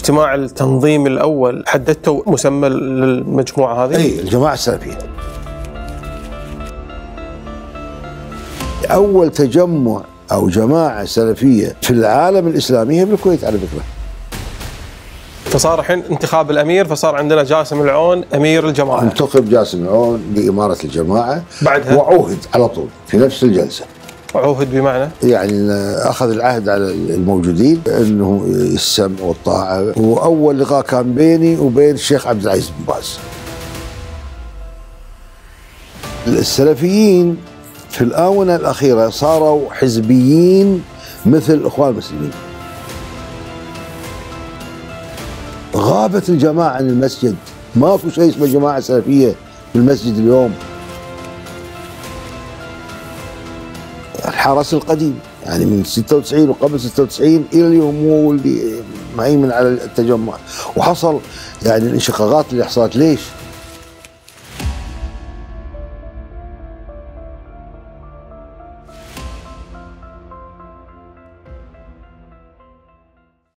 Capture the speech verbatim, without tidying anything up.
الاجتماع التنظيمي الأول حددتوا مسمى للمجموعة هذه؟ أي الجماعة السلفية. أول تجمع أو جماعة سلفية في العالم الإسلامي هي بالكويت على فكرة. فصار الحين انتخاب الأمير، فصار عندنا جاسم العون أمير الجماعة. انتخب جاسم العون لإمارة الجماعة بعدها وعوهد على طول في نفس الجلسة. عوهد بمعنى؟ يعني أخذ العهد على الموجودين أنه السمع والطاعة. وأول لقاء كان بيني وبين الشيخ عبد العزيز بن باز. السلفيين في الآونة الأخيرة صاروا حزبيين مثل الإخوان المسلمين. غابت الجماعة عن المسجد، ما في شيء اسمه جماعة سلفية في المسجد اليوم. الحرس القديم يعني من ستة وتسعين وقبل ستة وتسعين إلى اليوم هو اللي مهيمن على التجمع، وحصل يعني الانشقاقات اللي حصلت. ليش؟